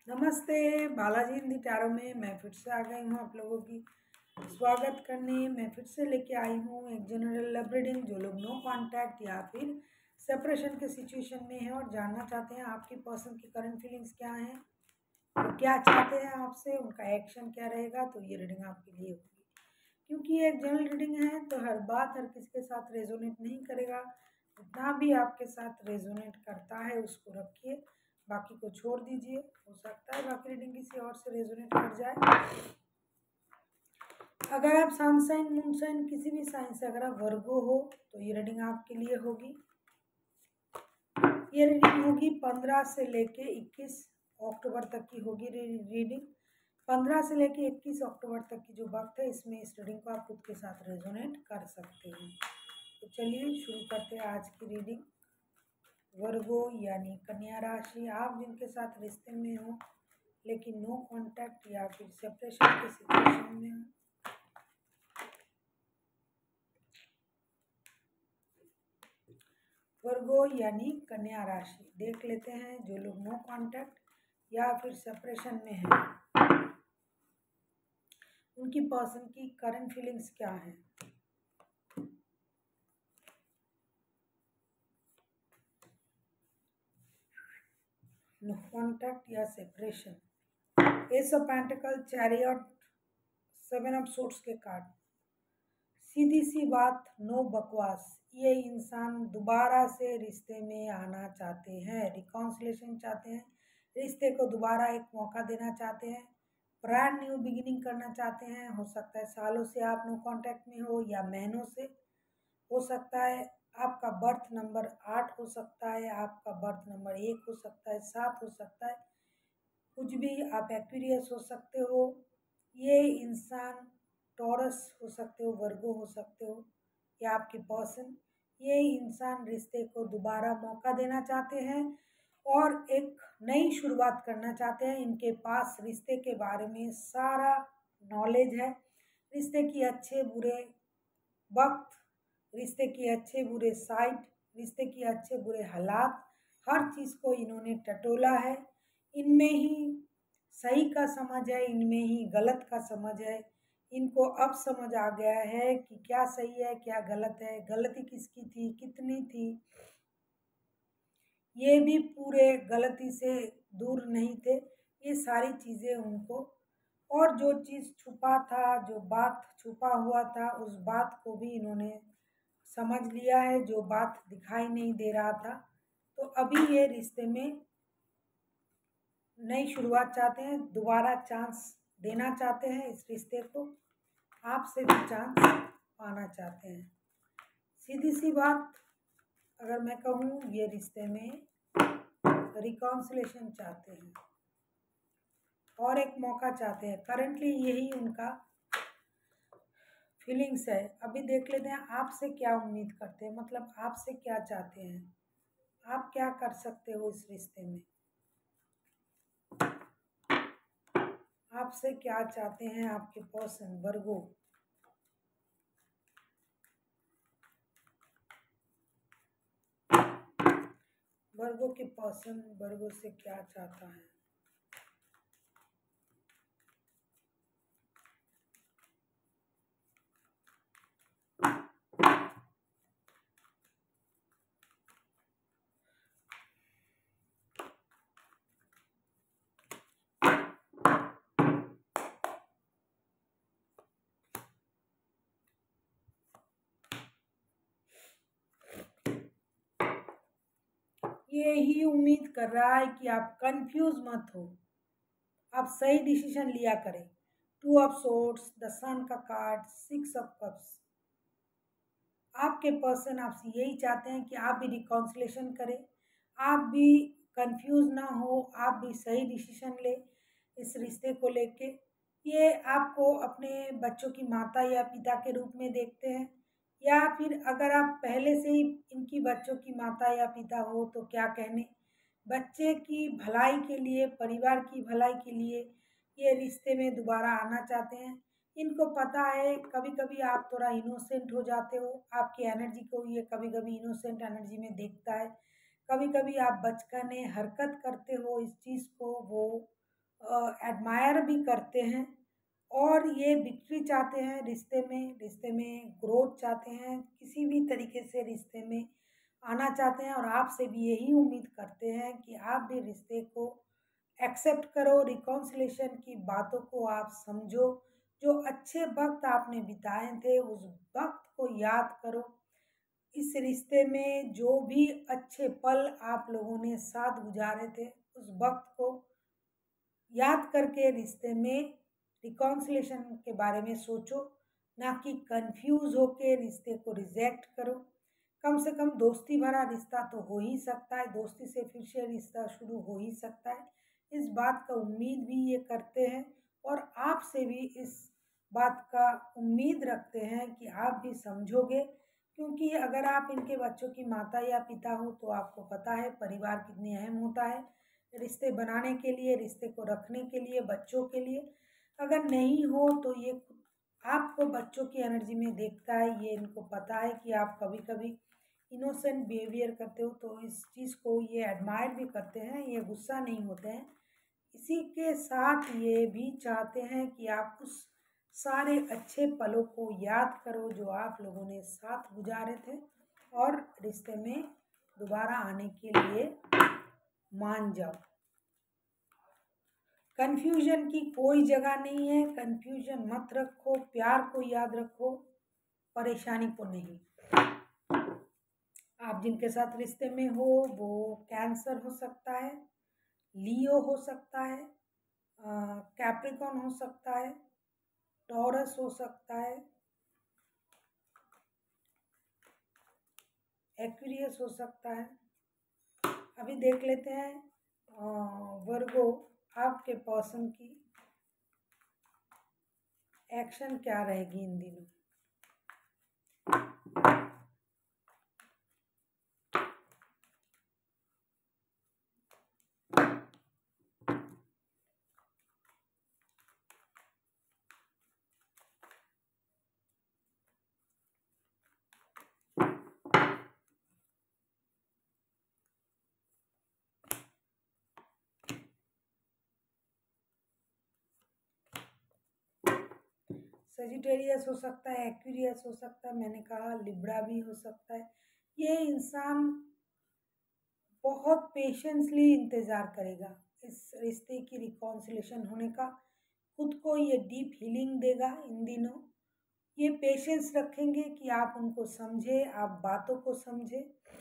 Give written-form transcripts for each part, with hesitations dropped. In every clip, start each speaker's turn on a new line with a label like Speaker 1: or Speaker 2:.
Speaker 1: नमस्ते। बालाजी हिंदी टैरो में मैं फिर से आ गई हूँ आप लोगों की स्वागत करने। मैं फिर से लेके आई हूँ एक जनरल लव रीडिंग। जो लोग नो कांटेक्ट या फिर सेपरेशन के सिचुएशन में हैं और जानना चाहते हैं आपकी पर्सन की करंट फीलिंग्स क्या हैं, वो क्या चाहते हैं आपसे, उनका एक्शन क्या रहेगा, तो ये रीडिंग आपके लिए होगी। क्योंकि ये एक जनरल रीडिंग है तो हर बात हर किसी के साथ रेजोनेट नहीं करेगा। जितना भी आपके साथ रेजोनेट करता है उसको रखिए, बाकी को छोड़ दीजिए। हो सकता है बाकी रीडिंग किसी और से रेजोनेट कर जाए। अगर आप सन साइन मून साइन किसी भी साइन से अगर आप वर्गो हो तो ये रीडिंग आपके लिए होगी। ये रीडिंग होगी 15 से लेके 21 अक्टूबर तक की होगी रीडिंग। 15 से लेके 21 अक्टूबर तक की जो वक्त है इसमें इस रीडिंग को आप खुद के साथ रेजोनेट कर सकते हैं। तो चलिए शुरू करते हैं आज की रीडिंग। वर्गो यानी कन्या राशि, आप जिनके साथ रिश्ते में हो लेकिन नो कांटेक्ट या फिर सेपरेशन के सिचुएशन में हो। वर्गो यानी कन्या राशि, देख लेते हैं जो लोग नो कांटेक्ट या फिर सेपरेशन में हैं उनकी पर्सन की करंट फीलिंग्स क्या है। नो कांटेक्ट या separation, ace of pentacle, chariot, 7 of swords के कार्ड। सीधी सी बात, नो बकवास। ये इंसान दोबारा से रिश्ते में आना चाहते हैं, रिकॉन्सिलेशन चाहते हैं, रिश्ते को दोबारा एक मौका देना चाहते हैं, ब्रांड न्यू बिगिनिंग करना चाहते हैं। हो सकता है सालों से आप नो कांटेक्ट में हो या महीनों से। हो सकता है आपका बर्थ नंबर 8 हो सकता है, आपका बर्थ नंबर 1 हो सकता है, 7 हो सकता है, कुछ भी। आप एक्वेरियस हो सकते हो। ये इंसान टॉरस हो सकते हो, वर्गो हो सकते हो, या आपके पर्सन। ये इंसान रिश्ते को दोबारा मौका देना चाहते हैं और एक नई शुरुआत करना चाहते हैं। इनके पास रिश्ते के बारे में सारा नॉलेज है, रिश्ते की अच्छे बुरे वक्त, रिश्ते की अच्छे बुरे साइड, रिश्ते की अच्छे बुरे हालात, हर चीज़ को इन्होंने टटोला है। इनमें ही सही का समझ है, इनमें ही गलत का समझ है। इनको अब समझ आ गया है कि क्या सही है क्या गलत है, गलती किसकी थी, कितनी थी। ये भी पूरे गलती से दूर नहीं थे, ये सारी चीज़ें उनको। और जो चीज़ छुपा था, जो बात छुपा हुआ था, उस बात को भी इन्होंने समझ लिया है, जो बात दिखाई नहीं दे रहा था। तो अभी ये रिश्ते में नई शुरुआत चाहते हैं, दोबारा चांस देना चाहते हैं इस रिश्ते को, आपसे भी चांस पाना चाहते हैं। सीधी सी बात अगर मैं कहूँ, ये रिश्ते में रिकॉन्सिलेशन चाहते हैं और एक मौका चाहते हैं। करंटली यही उनका फीलिंग्स है। अभी देख लेते हैं आपसे क्या उम्मीद करते हैं, मतलब आपसे क्या चाहते हैं, आप क्या कर सकते हो इस रिश्ते में, आपसे क्या चाहते हैं आपके पर्सन वर्गो। वर्गो के पर्सन वर्गो से क्या चाहता है। ये ही उम्मीद कर रहा है कि आप कंफ्यूज मत हो, आप सही डिसीजन लिया करें। 2 ऑफ सोर्ड्स, द सन का कार्ड, 6 ऑफ कप्स। आपके पर्सन आपसे यही चाहते हैं कि आप भी रिकॉन्सिलेशन करें, आप भी कंफ्यूज ना हो, आप भी सही डिसीजन ले इस रिश्ते को लेके। ये आपको अपने बच्चों की माता या पिता के रूप में देखते हैं, या फिर अगर आप पहले से ही इनकी बच्चों की माता या पिता हो तो क्या कहने। बच्चे की भलाई के लिए, परिवार की भलाई के लिए ये रिश्ते में दोबारा आना चाहते हैं। इनको पता है कभी कभी आप थोड़ा इनोसेंट हो जाते हो, आपकी एनर्जी को ये कभी कभी इनोसेंट एनर्जी में देखता है। कभी कभी आप बचकाने हरकत करते हो, इस चीज़ को वो एडमायर भी करते हैं और ये विक्ट्री चाहते हैं रिश्ते में ग्रोथ चाहते हैं, किसी भी तरीके से रिश्ते में आना चाहते हैं और आपसे भी यही उम्मीद करते हैं कि आप भी रिश्ते को एक्सेप्ट करो, रिकॉन्सिलेशन की बातों को आप समझो, जो अच्छे वक्त आपने बिताए थे उस वक्त को याद करो। इस रिश्ते में जो भी अच्छे पल आप लोगों ने साथ गुजारे थे उस वक्त को याद करके रिश्ते में रिकॉन्सिलेशन के बारे में सोचो, ना कि कंफ्यूज होके रिश्ते को रिजेक्ट करो। कम से कम दोस्ती भरा रिश्ता तो हो ही सकता है, दोस्ती से फिर से रिश्ता शुरू हो ही सकता है। इस बात का उम्मीद भी ये करते हैं और आपसे भी इस बात का उम्मीद रखते हैं कि आप भी समझोगे, क्योंकि अगर आप इनके बच्चों की माता या पिता हो तो आपको पता है परिवार कितनी अहम होता है रिश्ते बनाने के लिए, रिश्ते को रखने के लिए, बच्चों के लिए। अगर नहीं हो तो ये आपको बच्चों की एनर्जी में देखता है, ये इनको पता है कि आप कभी कभी इनोसेंट बिहेवियर करते हो, तो इस चीज़ को ये एडमायर भी करते हैं, ये गुस्सा नहीं होते हैं। इसी के साथ ये भी चाहते हैं कि आप उस सारे अच्छे पलों को याद करो जो आप लोगों ने साथ गुजारे थे और रिश्ते में दोबारा आने के लिए मान जाओ। कन्फ्यूजन की कोई जगह नहीं है, कन्फ्यूजन मत रखो, प्यार को याद रखो, परेशानी को नहीं। आप जिनके साथ रिश्ते में हो वो कैंसर हो सकता है, लियो हो सकता है, कैप्रिकॉन हो सकता है, टॉरस हो सकता है, एक्वेरियस हो सकता है। अभी देख लेते हैं वर्गो आपके पर्सन की एक्शन क्या रहेगी इन दिनों। सजिटेरियस हो सकता है, एक्वेरियस हो सकता है, मैंने कहा लिब्रा भी हो सकता है। ये इंसान बहुत पेशेंसली इंतज़ार करेगा इस रिश्ते की रिकॉन्सिलेशन होने का, खुद को ये डीप हीलिंग देगा इन दिनों। ये पेशेंस रखेंगे कि आप उनको समझे, आप बातों को समझे,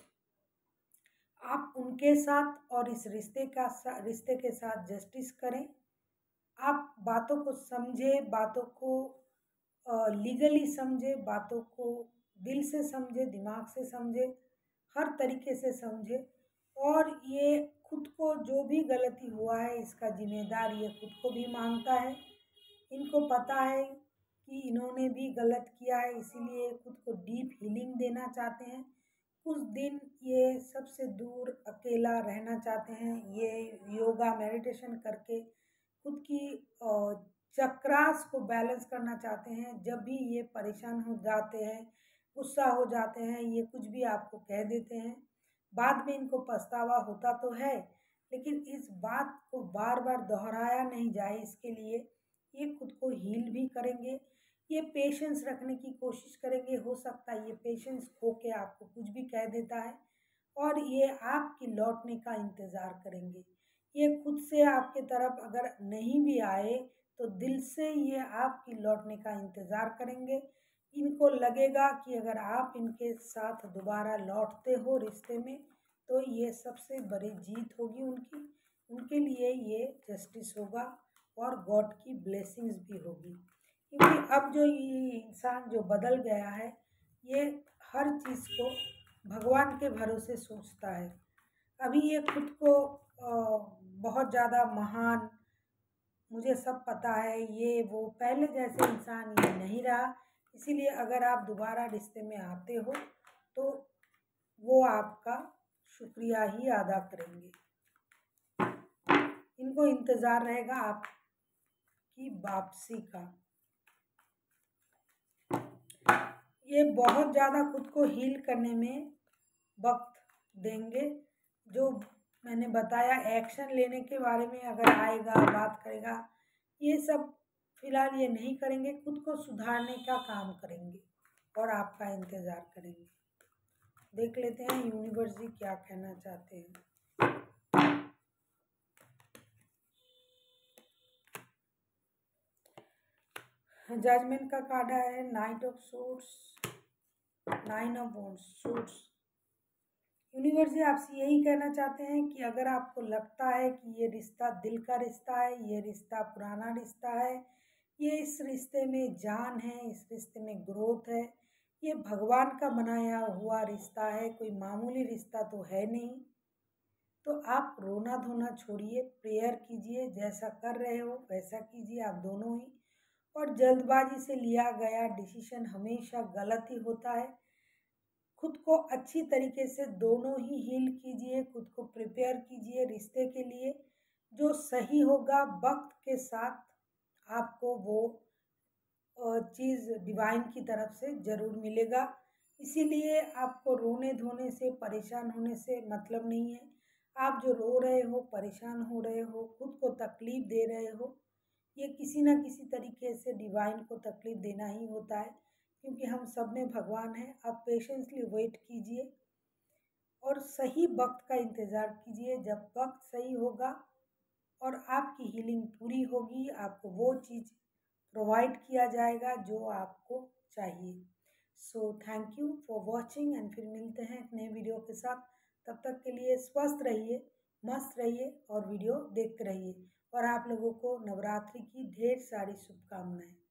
Speaker 1: आप उनके साथ और इस रिश्ते के साथ जस्टिस करें। आप बातों को समझे, बातों को लीगली समझे, बातों को दिल से समझे, दिमाग से समझे, हर तरीके से समझे और ये खुद को जो भी गलती हुआ है इसका जिम्मेदार ये खुद को भी मानता है। इनको पता है कि इन्होंने भी गलत किया है, इसीलिए खुद को डीप हीलिंग देना चाहते हैं। कुछ दिन ये सबसे दूर अकेला रहना चाहते हैं, ये योगा मेडिटेशन करके खुद की चक्रास को बैलेंस करना चाहते हैं। जब भी ये परेशान हो जाते हैं, गुस्सा हो जाते हैं, ये कुछ भी आपको कह देते हैं, बाद में इनको पछतावा होता तो है, लेकिन इस बात को बार बार दोहराया नहीं जाए इसके लिए ये खुद को हील भी करेंगे। ये पेशेंस रखने की कोशिश करेंगे, हो सकता है ये पेशेंस खो के आपको कुछ भी कह देता है और ये आपकी लौटने का इंतज़ार करेंगे। ये खुद से आपके तरफ अगर नहीं भी आए तो दिल से ये आपकी लौटने का इंतज़ार करेंगे। इनको लगेगा कि अगर आप इनके साथ दोबारा लौटते हो रिश्ते में तो ये सबसे बड़ी जीत होगी उनकी, उनके लिए ये जस्टिस होगा और गॉड की ब्लेसिंग्स भी होगी। क्योंकि अब जो ये इंसान जो बदल गया है ये हर चीज़ को भगवान के भरोसे सोचता है। अभी ये खुद को बहुत ज़्यादा महान, मुझे सब पता है, ये वो पहले जैसे इंसान ये नहीं रहा। इसीलिए अगर आप दोबारा रिश्ते में आते हो तो वो आपका शुक्रिया ही अदा करेंगे। इनको इंतज़ार रहेगा आपकी वापसी का। ये बहुत ज़्यादा खुद को हील करने में वक्त देंगे। जो मैंने बताया एक्शन लेने के बारे में, अगर आएगा बात करेगा, ये सब फिलहाल ये नहीं करेंगे, खुद को सुधारने का काम करेंगे और आपका इंतज़ार करेंगे। देख लेते हैं यूनिवर्स जी क्या कहना चाहते हैं। जजमेंट का कार्ड है knight of suits, 9 of suits. Universe ji आपसे यही कहना चाहते हैं कि अगर आपको लगता है कि ये रिश्ता दिल का रिश्ता है, ये रिश्ता पुराना रिश्ता है, ये इस रिश्ते में जान है, इस रिश्ते में ग्रोथ है, ये भगवान का बनाया हुआ रिश्ता है, कोई मामूली रिश्ता तो है नहीं, तो आप रोना धोना छोड़िए, प्रेयर कीजिए, जैसा कर रहे हो वैसा कीजिए आप दोनों ही। और जल्दबाजी से लिया गया डिसीजन हमेशा गलत ही होता है। खुद को अच्छी तरीके से दोनों ही हील कीजिए, खुद को प्रिपेयर कीजिए रिश्ते के लिए, जो सही होगा वक्त के साथ आपको वो चीज़ डिवाइन की तरफ से ज़रूर मिलेगा। इसीलिए आपको रोने धोने से, परेशान होने से मतलब नहीं है। आप जो रो रहे हो, परेशान हो रहे हो, खुद को तकलीफ़ दे रहे हो, ये किसी न किसी तरीके से डिवाइन को तकलीफ़ देना ही होता है, क्योंकि हम सब में भगवान हैं। आप पेशेंसली वेट कीजिए और सही वक्त का इंतज़ार कीजिए। जब वक्त सही होगा और आपकी हीलिंग पूरी होगी, आपको वो चीज़ प्रोवाइड किया जाएगा जो आपको चाहिए। So thank you for watching and फिर मिलते हैं एक नए वीडियो के साथ। तब तक के लिए स्वस्थ रहिए, मस्त रहिए और वीडियो देखते रहिए। और आप लोगों को नवरात्रि की ढेर सारी शुभकामनाएं।